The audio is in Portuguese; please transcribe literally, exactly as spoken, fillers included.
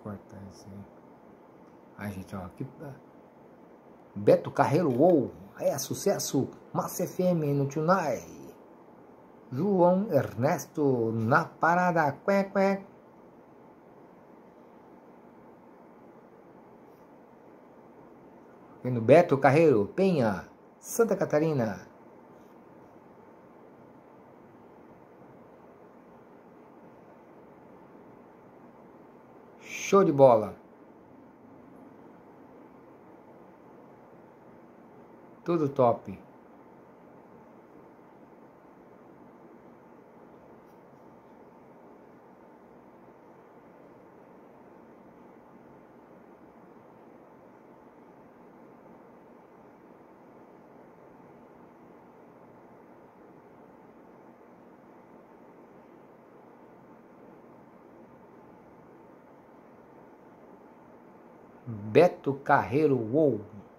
cortar isso aí. Aí, gente, ó, aqui. Beto Carreiro, uou, é sucesso. Massa F M no Tunai. João Ernesto na parada. Quê, quê. Vendo Beto Carreiro, Penha, Santa Catarina. Show de bola. Tudo top. Beto Carreiro, uou.